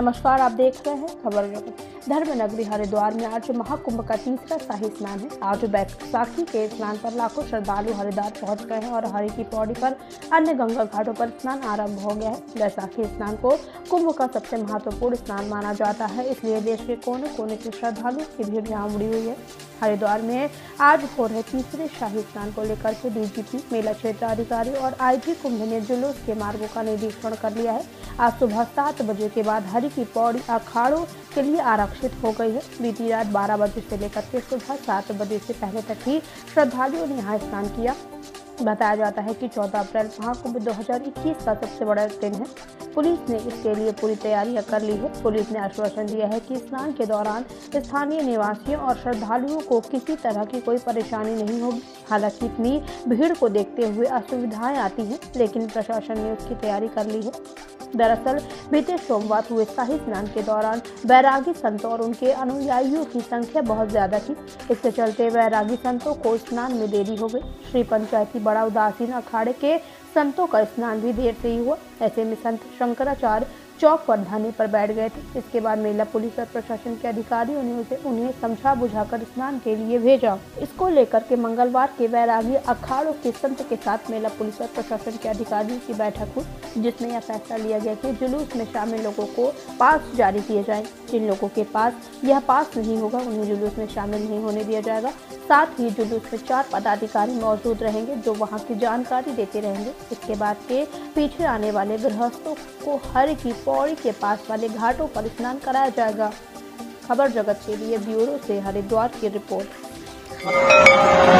नमस्कार, आप देख रहे हैं खबर जगत। धर्म नगरी हरिद्वार में आज महाकुंभ का तीसरा शाही स्नान है। आज बैसाखी के स्नान पर लाखों श्रद्धालु हरिद्वार पहुंच गए हैं और हरि की पौड़ी पर अन्य गंगा घाटों पर स्नान आरंभ हो गया है। बैसाखी स्नान को कुंभ का सबसे महत्वपूर्ण स्नान माना जाता है, इसलिए देश के कोने कोने से श्रद्धालुओं की भीड़ यहाँ उमड़ी हुई है। हरिद्वार में आज हो रहे तीसरे शाही स्नान को लेकर के डीजीपी, मेला क्षेत्राधिकारी और आईजी कुंभ ने जुलूस के मार्गों का निरीक्षण कर लिया है। आज सुबह 7 बजे के बाद हरि की पौड़ी अखाड़ों के लिए आरक्षित हो गई है। बीती रात 12 बजे से लेकर के सुबह 7 बजे से पहले तक ही श्रद्धालुओं ने यहाँ स्नान किया। बताया जाता है कि 14 अप्रैल महाकुंभ 2021 का सबसे बड़ा दिन है। पुलिस ने इसके लिए पूरी तैयारियां कर ली है। पुलिस ने आश्वासन दिया है कि स्नान के दौरान स्थानीय निवासियों और श्रद्धालुओं को किसी तरह की कोई परेशानी नहीं होगी। हालांकि इतनी भीड़ को देखते हुए असुविधाएं आती हैं, लेकिन प्रशासन ने उसकी तैयारी कर ली है। दरअसल बीते सोमवार हुए शाही स्नान के दौरान बैरागी संतों और उनके अनुयायियों की संख्या बहुत ज्यादा थी। इसके चलते बैरागी संतों को स्नान में देरी हो गई। श्री पंचायती बड़ा उदासीन अखाड़े के संतों का स्नान भी देर से ही हुआ। ऐसे में संत शंकराचार्य चौक पर धरने पर बैठ गए थे। इसके बाद मेला पुलिस और प्रशासन के अधिकारियों ने उन्हें समझा बुझाकर स्नान के लिए भेजा। इसको लेकर के मंगलवार के बैरागी अखाड़ों के संत के साथ मेला पुलिस और प्रशासन के अधिकारियों की बैठक हुई, जिसमें यह फैसला लिया गया कि जुलूस में शामिल लोगों को पास जारी किए जाए। जिन लोगों के पास यह पास नहीं होगा उन्हें जुलूस में शामिल नहीं होने दिया जाएगा। साथ ही जुलूस में 4 पदाधिकारी मौजूद रहेंगे जो वहाँ की जानकारी देते रहेंगे। इसके बाद के पीछे आने वाले गृहस्थों को हरि की पौड़ी के पास वाले घाटों पर स्नान कराया जाएगा। खबर जगत के लिए ब्यूरो से हरिद्वार की रिपोर्ट।